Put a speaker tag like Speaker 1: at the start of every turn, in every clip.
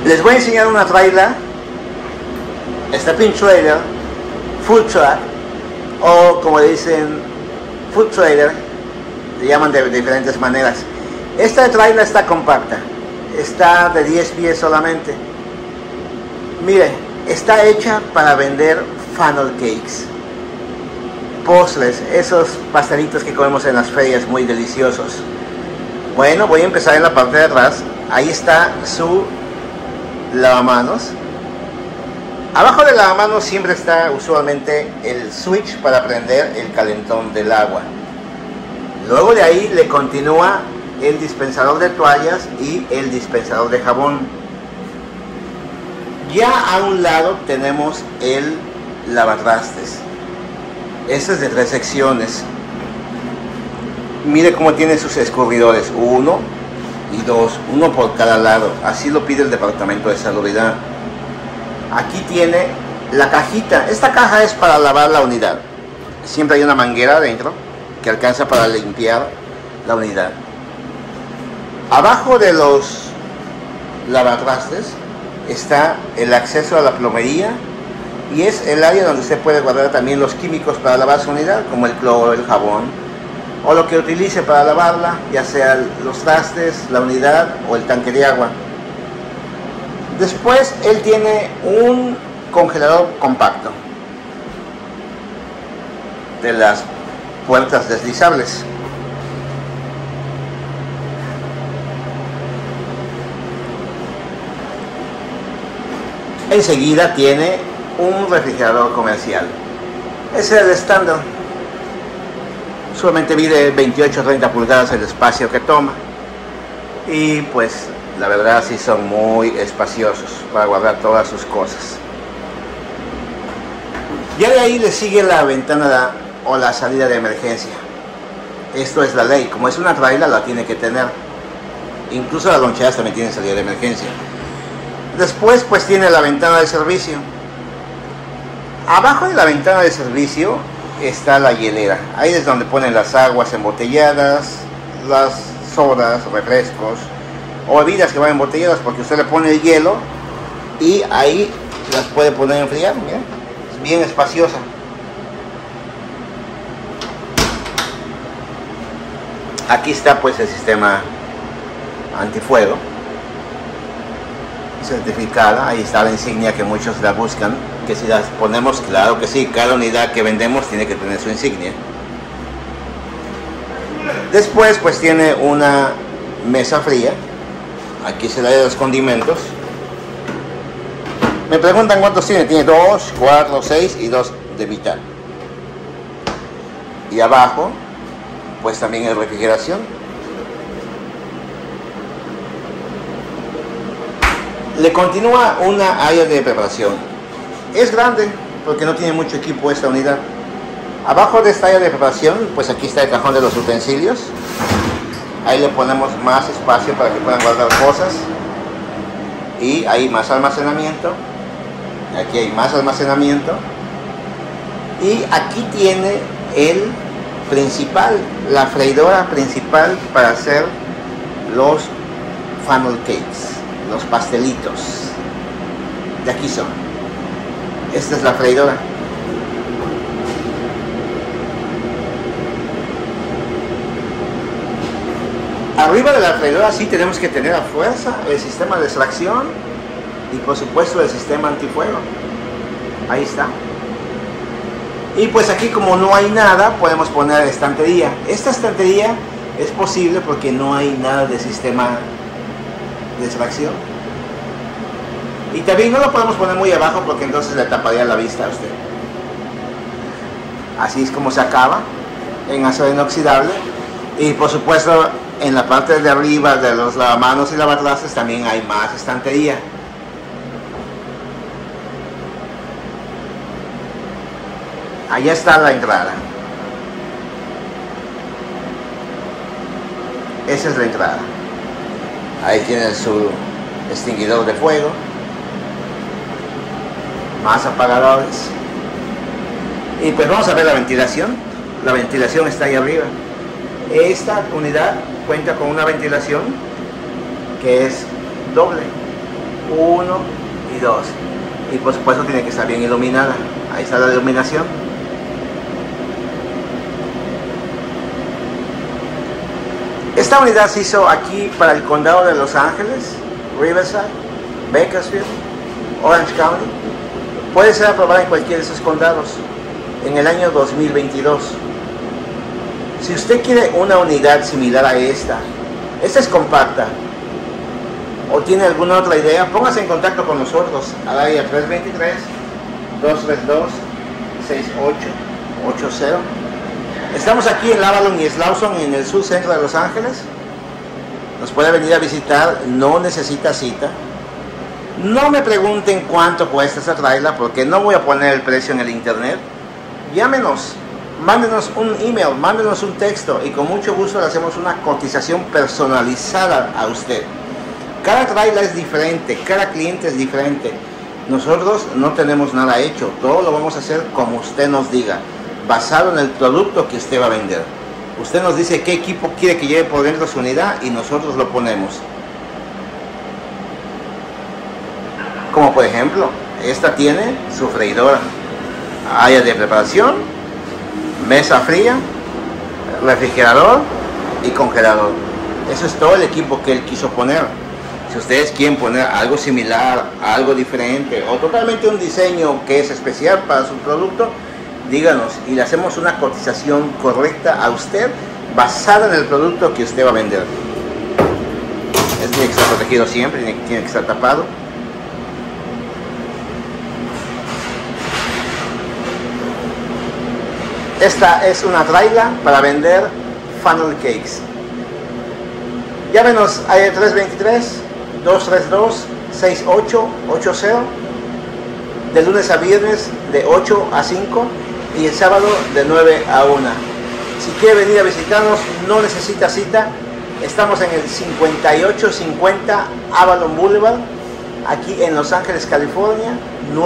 Speaker 1: Les voy a enseñar una trailer, stepping trailer, full track, o como dicen, full trailer, le llaman de diferentes maneras. Esta trailer está compacta, está de 10 pies solamente. Mire, está hecha para vender funnel cakes, postres, esos pastelitos que comemos en las ferias, muy deliciosos. Bueno, voy a empezar en la parte de atrás. Ahí está su lavamanos. Abajo del lavamanos siempre está usualmente el switch para prender el calentón del agua. Luego de ahí le continúa el dispensador de toallas y el dispensador de jabón. Ya a un lado tenemos el lavatrastes. Este es de 3 secciones. Mire cómo tiene sus escurridores, 1 y 2, uno por cada lado. Así lo pide el Departamento de Salubridad. Aquí tiene la cajita. Esta caja es para lavar la unidad. Siempre hay una manguera adentro que alcanza para limpiar la unidad. Abajo de los lavatrastes está el acceso a la plomería y es el área donde usted puede guardar también los químicos para lavar su unidad, como el cloro, el jabón o lo que utilice para lavarla, ya sea los trastes, la unidad o el tanque de agua. Después él tiene un congelador compacto de las puertas deslizables. Enseguida tiene un refrigerador comercial. Ese es el estándar. Solamente mide 28 o 30 pulgadas el espacio que toma. Y pues la verdad sí son muy espaciosos para guardar todas sus cosas. Ya de ahí le sigue la ventana o la salida de emergencia. Esto es la ley. Como es una trailer, la tiene que tener. Incluso las loncheras también tienen salida de emergencia. Después pues tiene la ventana de servicio. Abajo de la ventana de servicio está la hielera. Ahí es donde ponen las aguas embotelladas, las sodas, refrescos o bebidas que van embotelladas, porque usted le pone el hielo y ahí las puede poner a enfriar. Mira, es bien espaciosa. Aquí está pues el sistema antifuego certificada. Ahí está la insignia que muchos la buscan, que si las ponemos, claro que sí, cada unidad que vendemos tiene que tener su insignia. Después pues tiene una mesa fría. Aquí se da de los condimentos. Me preguntan cuántos tiene. Tiene 2, 4, 6 y 2 de mitad. Y abajo pues también hay refrigeración. Le continúa una área de preparación. Es grande porque no tiene mucho equipo esta unidad. Abajo de esta área de preparación pues aquí está el cajón de los utensilios. Ahí le ponemos más espacio para que puedan guardar cosas. Y hay más almacenamiento. Aquí hay más almacenamiento. Y aquí tiene el principal, la freidora principal para hacer los funnel cakes, los pastelitos. De aquí son. Esta es la freidora. Arriba de la freidora sí tenemos que tener a fuerza el sistema de extracción y por supuesto el sistema antifuego. Ahí está. Y pues aquí, como no hay nada, podemos poner estantería. Esta estantería es posible porque no hay nada de sistema de extracción. Y también no lo podemos poner muy abajo porque entonces le taparía la vista a usted. Así es como se acaba en acero inoxidable. Y por supuesto en la parte de arriba de los lavamanos y lavatrastes también hay más estantería. Allá está la entrada. Esa es la entrada. Ahí tiene su extinguidor de fuego. Más apagadores. Y pues vamos a ver la ventilación. La ventilación está ahí arriba. Esta unidad cuenta con una ventilación que es doble. 1 y 2. Y por supuesto tiene que estar bien iluminada. Ahí está la iluminación. Esta unidad se hizo aquí para el condado de Los Ángeles, Riverside, Bakersfield, Orange County. Puede ser aprobada en cualquiera de esos condados en el año 2022. Si usted quiere una unidad similar a esta es compacta, o tiene alguna otra idea, póngase en contacto con nosotros al área 323-232-6880. Estamos aquí en Avalon y Slauson, en el sur centro de Los Ángeles. Nos puede venir a visitar, no necesita cita. No me pregunten cuánto cuesta esta trailer, porque no voy a poner el precio en el internet. Llámenos, mándenos un email, mándenos un texto y con mucho gusto le hacemos una cotización personalizada a usted. Cada trailer es diferente, cada cliente es diferente. Nosotros no tenemos nada hecho, todo lo vamos a hacer como usted nos diga, basado en el producto que usted va a vender. Usted nos dice qué equipo quiere que lleve por dentro su unidad y nosotros lo ponemos. Como por ejemplo, esta tiene su freidora, área de preparación, mesa fría, refrigerador y congelador. Eso es todo el equipo que él quiso poner. Si ustedes quieren poner algo similar, algo diferente o totalmente un diseño que es especial para su producto, díganos y le hacemos una cotización correcta a usted basada en el producto que usted va a vender. Tiene que estar protegido siempre, tiene que estar tapado. Esta es una trailer para vender funnel cakes. Llámenos a 323-232-6880 de lunes a viernes de 8 a 5 y el sábado de 9 a 1. Si quiere venir a visitarnos, no necesita cita. Estamos en el 5850 Avalon Boulevard, aquí en Los Ángeles, California,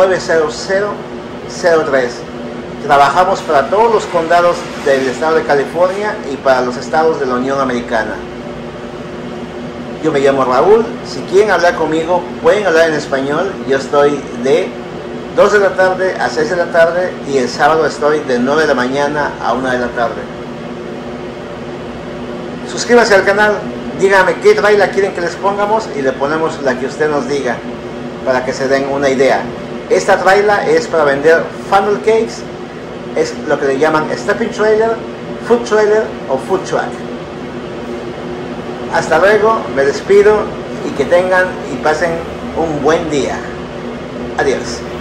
Speaker 1: 90003. Trabajamos para todos los condados del estado de California y para los estados de la Unión Americana. Yo me llamo Raúl. Si quieren hablar conmigo, pueden hablar en español. Yo estoy de 2 de la tarde a 6 de la tarde y el sábado estoy de 9 de la mañana a 1 de la tarde. Suscríbase al canal, díganme qué trailer quieren que les pongamos y le ponemos la que usted nos diga para que se den una idea. Esta trailer es para vender funnel cakes, es lo que le llaman stepping trailer, food trailer o food truck. Hasta luego, me despido y que tengan y pasen un buen día. Adiós.